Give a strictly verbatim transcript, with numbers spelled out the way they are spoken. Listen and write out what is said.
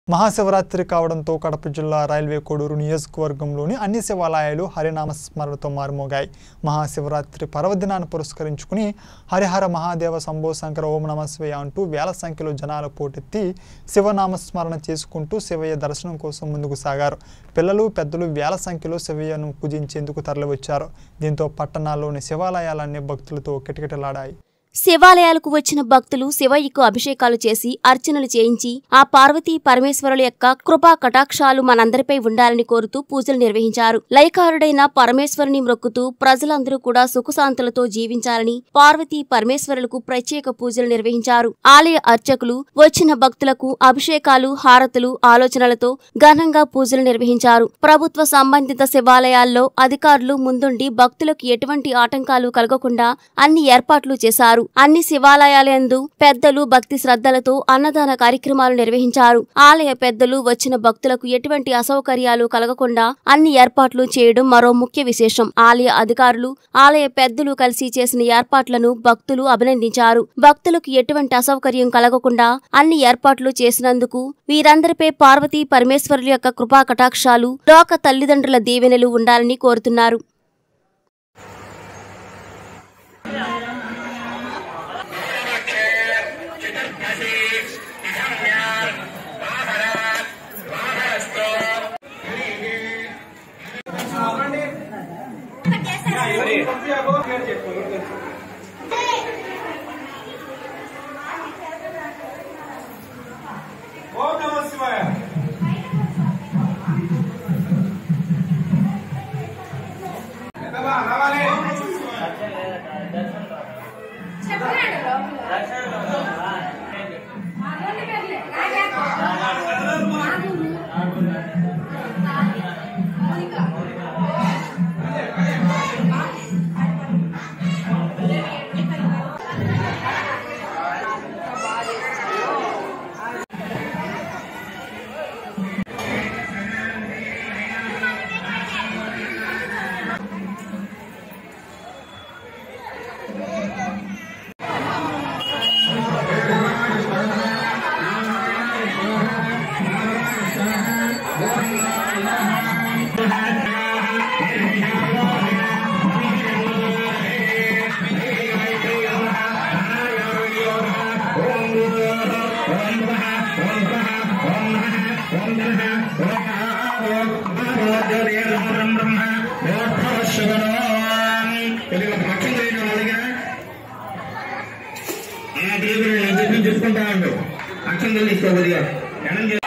మహాశివరాత్రి కావడంతో కడప జిల్లా రైల్వే కోడూరు నియోజకవర్గంలోని అన్ని శివాలయాలు హరినామ స్మరణతో మారుమోగాయి. మహాశివరాత్రి పర్వదినాన్ని పురస్కరించుకుని హరిహర మహాదేవ శంభో శంకర ఓం నమః శివాయ అంటూ వేల సంఖ్యలో జనాలు పోటెత్తి శివనామస్మరణ చేసుకుంటూ శివయ్య దర్శనం కోసం ముందుకు సాగారు. పిల్లలు పెద్దలు వేల సంఖ్యలో శివయ్యను పూజించేందుకు తరలివచ్చారు. దీంతో పట్టణాల్లోని శివాలయాలన్నీ భక్తులతో కిటకిటలాడాయి. శివాలయాలకు వచ్చిన భక్తులు శివయ్యకు అభిషేకాలు చేసి అర్చనలు చేయించి ఆ పార్వతీ పరమేశ్వరుల యొక్క కృపా కటాక్షాలు మనందరిపై ఉండాలని కోరుతూ పూజలు నిర్వహించారు. లయకారుడైన పరమేశ్వరుని మొక్కుతూ ప్రజలందరూ కూడా సుఖశాంతులతో జీవించాలని పార్వతీ పరమేశ్వరులకు ప్రత్యేక పూజలు నిర్వహించారు. ఆలయ అర్చకులు వచ్చిన భక్తులకు అభిషేకాలు హారతులు ఆలోచనలతో ఘనంగా పూజలు నిర్వహించారు. ప్రభుత్వ సంబంధిత శివాలయాల్లో అధికారులు ముందుండి భక్తులకు ఎటువంటి ఆటంకాలు కలగకుండా అన్ని ఏర్పాట్లు చేశారు. అన్ని శివాలయాలందు పెద్దలు భక్తి శ్రద్ధలతో అన్నదాన కార్యక్రమాలు నిర్వహించారు. ఆలయ పెద్దలు వచ్చిన భక్తులకు ఎటువంటి అసౌకర్యాలు కలగకుండా అన్ని ఏర్పాట్లు చేయడం మరో ముఖ్య విశేషం. ఆలయ అధికారులు ఆలయ పెద్దలు కలిసి చేసిన ఏర్పాట్లను భక్తులు అభినందించారు. భక్తులకు ఎటువంటి అసౌకర్యం కలగకుండా అన్ని ఏర్పాట్లు చేసినందుకు వీరందరిపై పార్వతీ పరమేశ్వరుల యొక్క కృపా కటాక్షాలు లోక తల్లిదండ్రుల దీవెనలు ఉండాలని కోరుతున్నారు. ఓం నమః శివాయ. చెప్పుకుంటా ఉండు అక్షంతలు తీసుకో కొద్దిగా ఎడం